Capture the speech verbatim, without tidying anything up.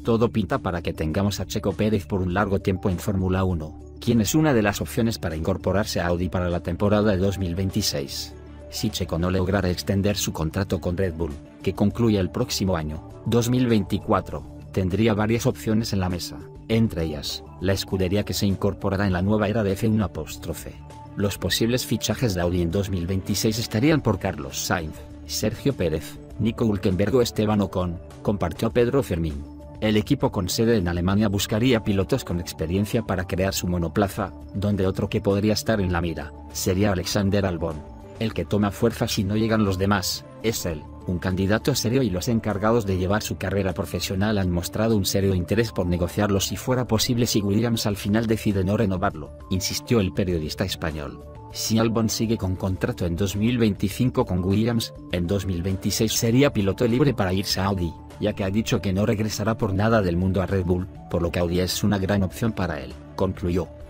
Todo pinta para que tengamos a Checo Pérez por un largo tiempo en Fórmula uno, quien es una de las opciones para incorporarse a Audi para la temporada de dos mil veintiséis. Si Checo no lograra extender su contrato con Red Bull, que concluye el próximo año, dos mil veinticuatro, tendría varias opciones en la mesa, entre ellas, la escudería que se incorporará en la nueva era de F uno apóstrofe. Los posibles fichajes de Audi en dos mil veintiséis estarían por Carlos Sainz, Sergio Pérez, Nico Hülkenberg o Esteban Ocon, compartió Pedro Fermín. El equipo con sede en Alemania buscaría pilotos con experiencia para crear su monoplaza, donde otro que podría estar en la mira, sería Alexander Albon. El que toma fuerza si no llegan los demás, es él, un candidato serio, y los encargados de llevar su carrera profesional han mostrado un serio interés por negociarlo si fuera posible si Williams al final decide no renovarlo, insistió el periodista español. Si Albon sigue con contrato en dos mil veinticinco con Williams, en dos mil veintiséis sería piloto libre para irse a Audi, ya que ha dicho que no regresará por nada del mundo a Red Bull, por lo que Audi es una gran opción para él, concluyó.